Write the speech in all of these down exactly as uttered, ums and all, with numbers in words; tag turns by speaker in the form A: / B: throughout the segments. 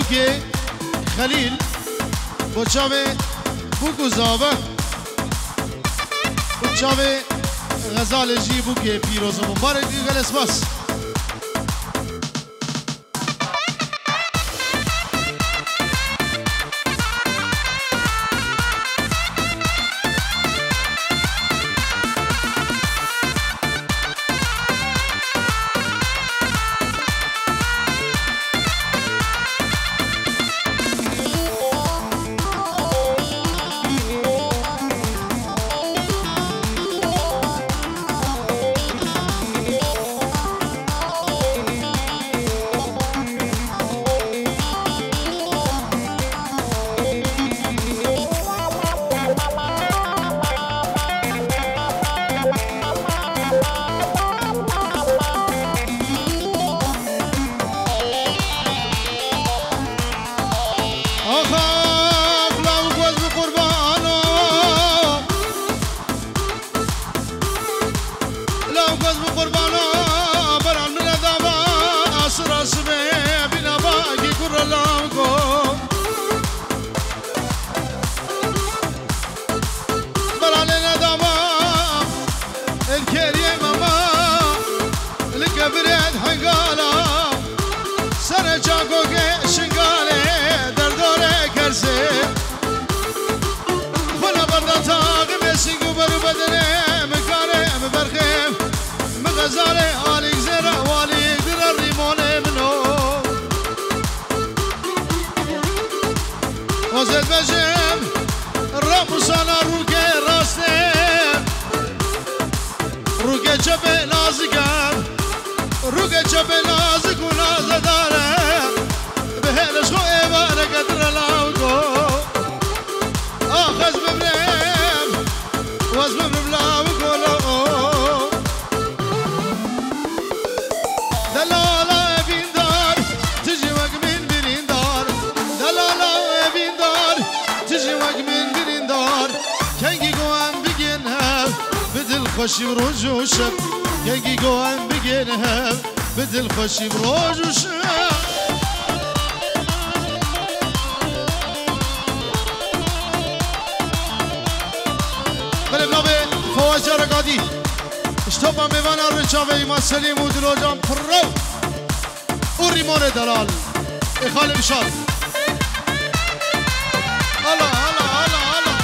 A: که خلیل بچاوه بوکو زابه بچاوه غزال جی بوکه پیروز مبارک گل اسماس خوشی روز و شب یکی گویم بگیرم به دل خوشی روز و شب بله بنابه فواز رگادی اشتوپا میوانه روی چاوه ایما سلیم و دلو جان پرو او ریمون دلال اخال بشار الله الله الله الله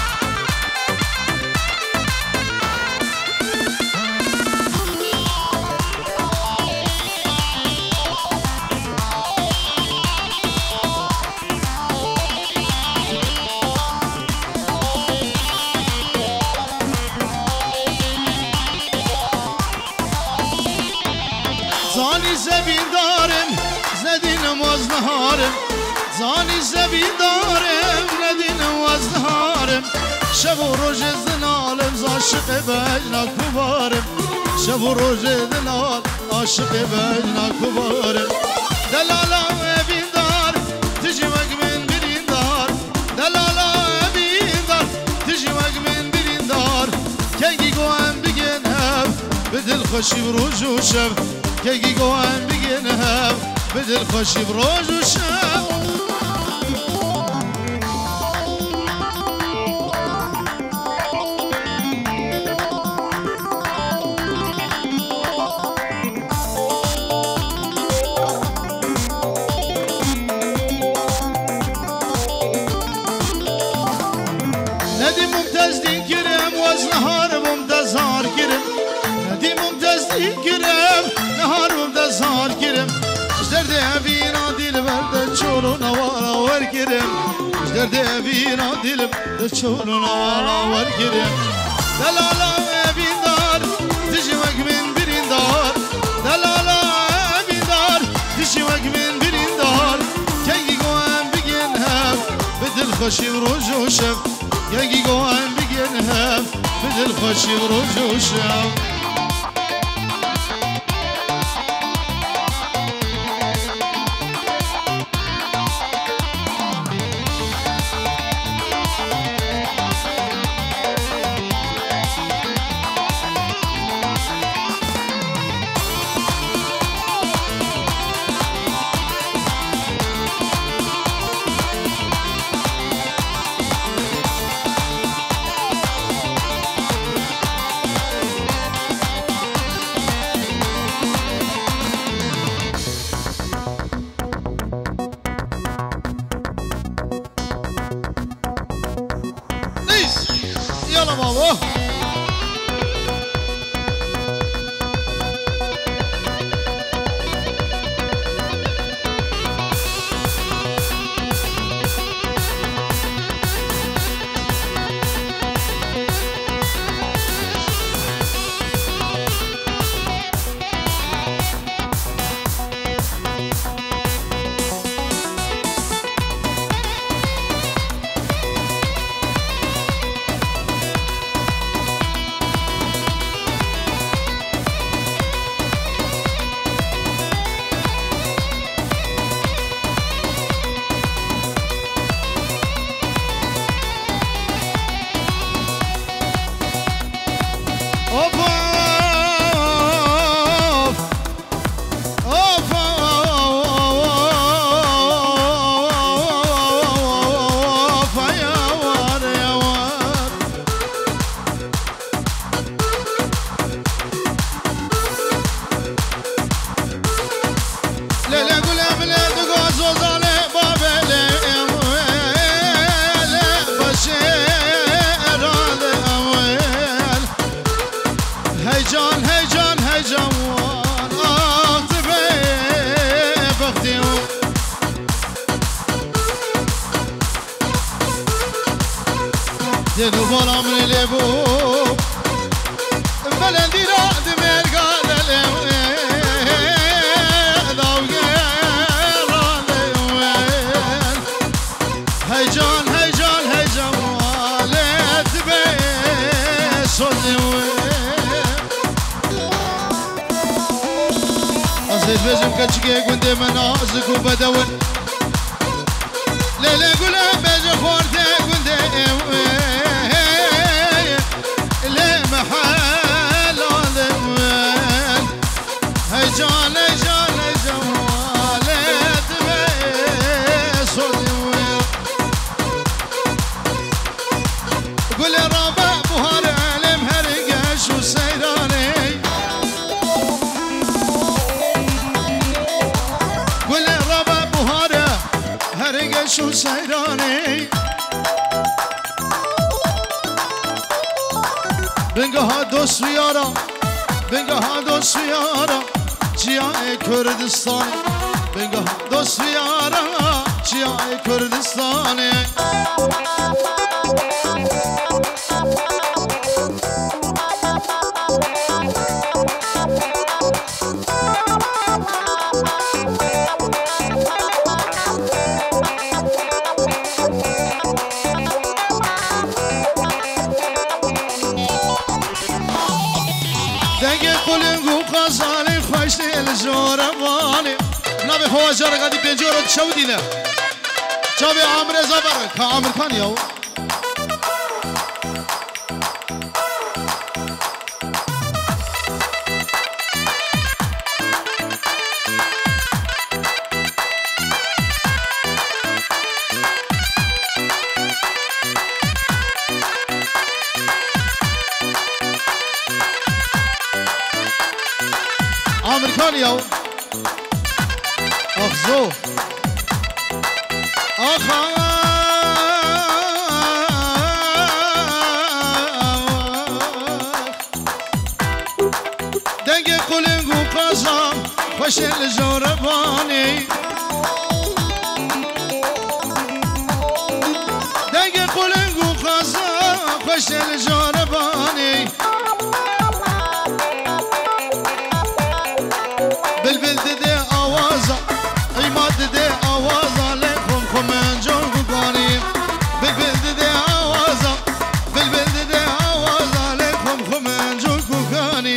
A: زانی زبین دارم زدی نماز نهارم زانی زبین دارم ندی نماز نهارم شب و روز دلالم ز عاشق بجنا کوبارم شب و روز دلال عاشق بجنا کوبارم دلالا بین دار تجی وگ من برین دار دلالا بین دار تجی وگ من برین دار کنگی گوهم بگنم به دل خوشی و روز و شب که گوهم بگنم به دل خوشی روز و شب ندی ممتاز دین کرم واز نهار ممتاز هار کرم ندی ممتاز دین کرم نهار ممتاز هار کرم جدرد اوینا دل برد چولو نوالا ور کرم جدرد اوینا دل برد چولو نوالا ور کرم دلالا اوین دار تجی وگ من برین دار دلالا اوین دار تجی وگ من برین دار کنگی گوهم بگنم به دل خوشی روز و شب کنگی گوهم بگنم به دل خوشی روز و شب اوه دنو بالا من لبو بلندی را دمر قال لو داوگه ران دیوان هیجان هیجان هیجان والت به صدیوان ازید بزم کچگه گنده من آزکو بدون لیله گله بجه خورده گنده محل الوان هيجان هيجان هيجان والد بيصدوين قول يا ربا بهار علم هرقش وسيراني قول يا ربا بهار هرقش وسيراني بنگاه دوست و یارا بنگاه دوست و یارا چیای کردستان بنگاه دوست و یارا چیای کردستان الجورباني نبي هو جار قاعد بيجور تشودينا جابي عامر زبر كعامر كان يو عامر كان يو أخزو أخا دنگ قلنگو قازم خوش الجورباني دنگ قلنگو قازم خوش الجورباني بلبل دده آوازا قیمت دده آوازا لکن خمن جان گانی بلبل دده آوازا بلبل دده آوازا لکن خمن جان گانی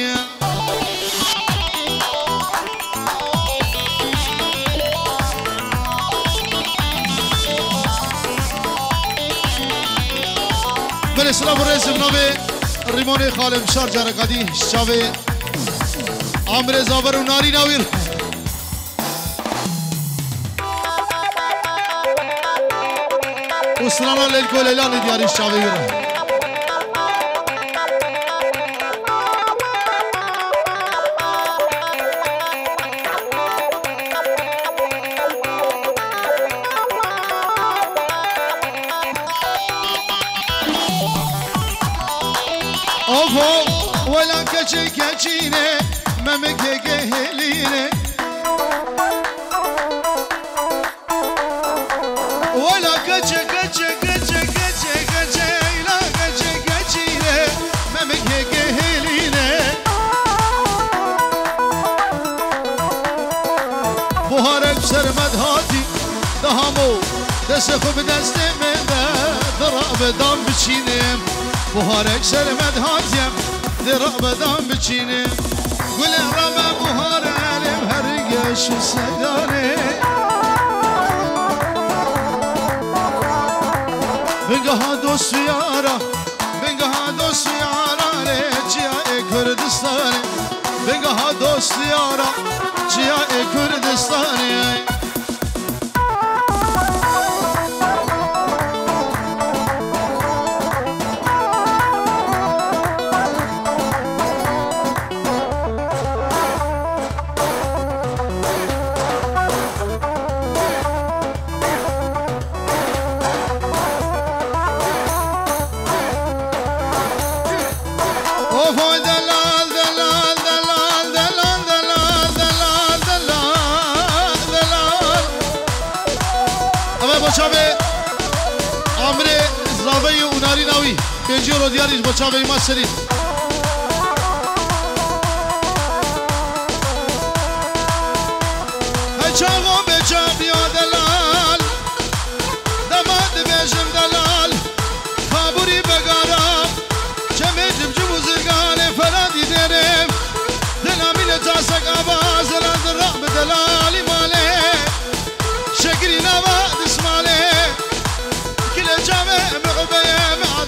A: بله سلام و رئیس بنابه ریمون خالم شار جارکادی شاوه عامر زابر و ناری ناویر اسلانا لیلکو لیلان دیاری شاوه گره اوفو ولا كچي كچينه ممك جهلينه ولا كچي كچي كچي كچي كچي لا كچي كچينه ممك جهلينه بهارك سرمد هاتي دهمو دست خوب دست من دراب دام بچینم بهارك سرمد هاتیم دراب دام بچینم گل رام بهار علم هرگش سیدانه بنگاه دوست یارا بنگاه دوست یارا ره چیای کردستانه بنگاه دوست یارا چیای کردستانه بنجی رو دیاریش با چاوی ما سرید هچاقو به چاوی دلال دماد بیشم دلال کابوری بگارم چمیتم جو بزرگان فرادی درم دلامیل تاسک آواز رند رام دلالی ماله شکری نواد اسماله کل جامع محبه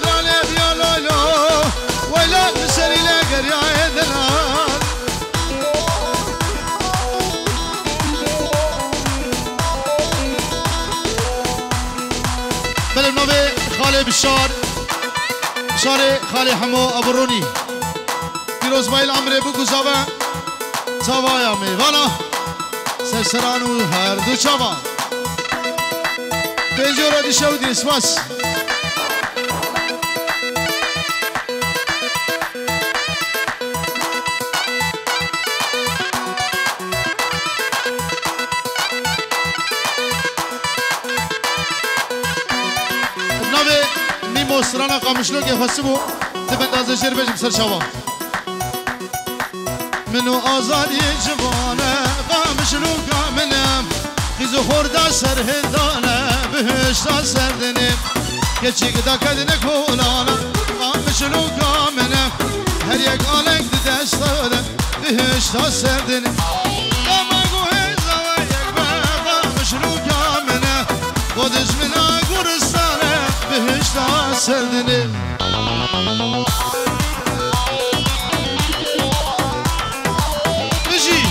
A: خاله بشار بشار خاله حمو ابرونی پیروز مایل عمره بو گزاوه چاوایا می والا سرسرانو هر دو چاوا پنجورا دی شودی اسماس سرانا قامشلو که خسبو دبندازه شیر بجم سر شوا منو آزادی جوانه قامشلو کامنم خیزو خورده سر هندانه بهشتا سردنم کچیک دا کدنه کولانه قامشلو کامنم هر یک آلنگ دی دست داده بهشتا سردنم قامگو هزا و یک به قامشلو کامنه خودش منا گرستانه بهشتا سردنه بجی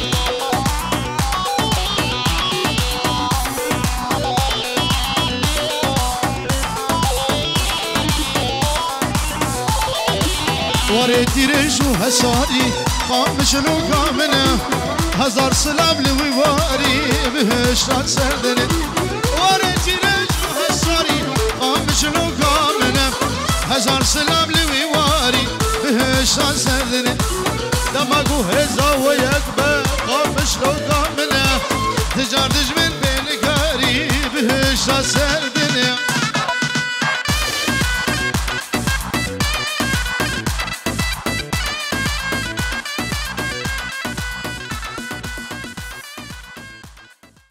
A: واره دیرش و حساری قامشلو کامنه هزار سلام لوی واری بهشتا سردنه واره دیرش و حساری قامشلو کامنه هزار سلام لوی واری بهشتا سردنه دماغو هزا و یک